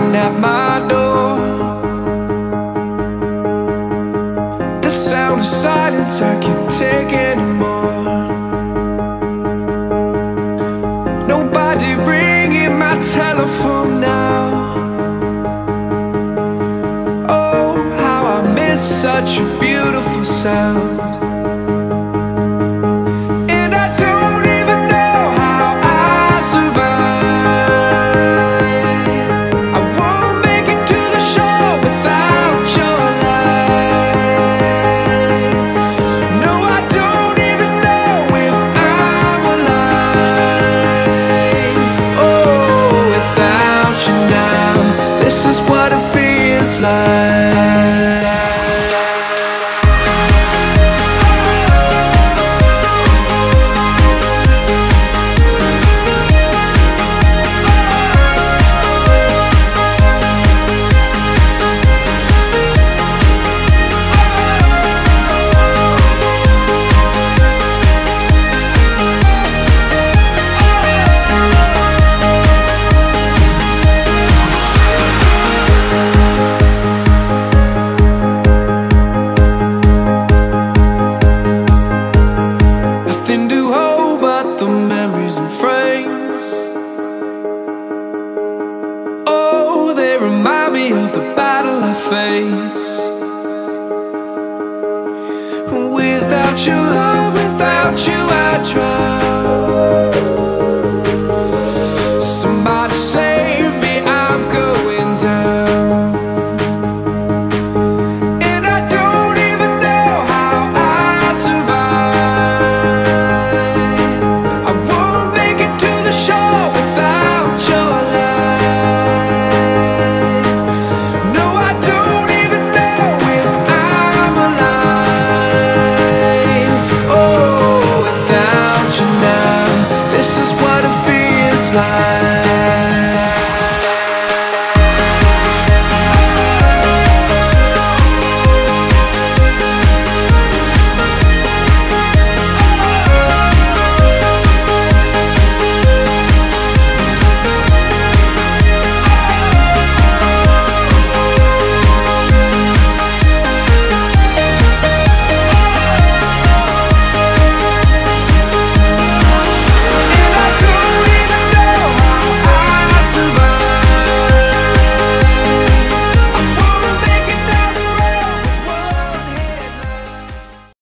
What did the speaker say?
knocking at my door. The sound of silence I can't take anymore. Nobody ringing my telephone now. Oh, how I miss such a beautiful sound. This is what it feels like. Remind me of the battle I face. Without your love, without you I try.